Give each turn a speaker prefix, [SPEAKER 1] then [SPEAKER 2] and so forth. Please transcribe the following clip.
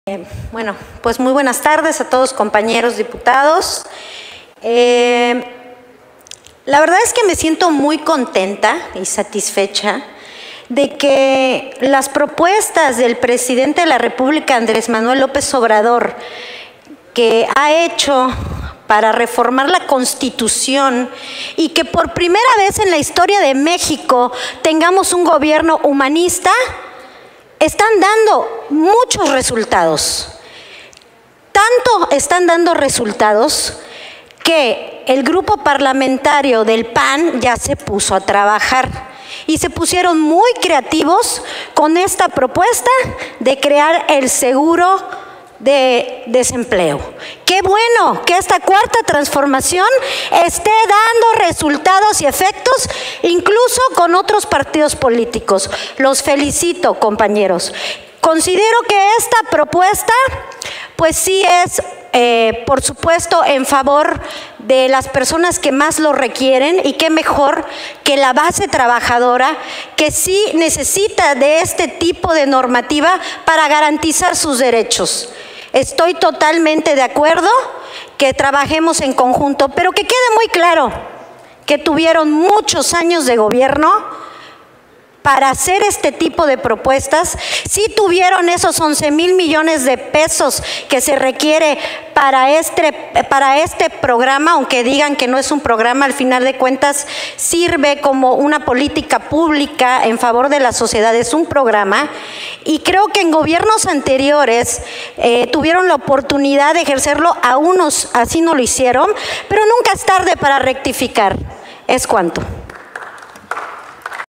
[SPEAKER 1] Bueno, pues muy buenas tardes a todos compañeros diputados. La verdad es que me siento muy contenta y satisfecha de que las propuestas del presidente de la República, Andrés Manuel López Obrador, que ha hecho para reformar la Constitución y que por primera vez en la historia de México tengamos un gobierno humanista, están dando muchos resultados. Tanto están dando resultados que el grupo parlamentario del PAN ya se puso a trabajar y se pusieron muy creativos con esta propuesta de crear el seguro de desempleo. Qué bueno que esta cuarta transformación esté dando resultados y efectos incluso con otros partidos políticos. Los felicito, compañeros. Considero que esta propuesta pues sí es por supuesto en favor de las personas que más lo requieren, y qué mejor que la base trabajadora, que sí necesita de este tipo de normativa para garantizar sus derechos. Estoy totalmente de acuerdo que trabajemos en conjunto, pero que quede muy claro que tuvieron muchos años de gobierno para hacer este tipo de propuestas. Sí tuvieron esos 11,000 millones de pesos que se requiere para este programa, aunque digan que no es un programa, al final de cuentas sirve como una política pública en favor de la sociedad, es un programa. Y creo que en gobiernos anteriores tuvieron la oportunidad de ejercerlo, a unos así no lo hicieron, pero nunca es tarde para rectificar. Es cuanto.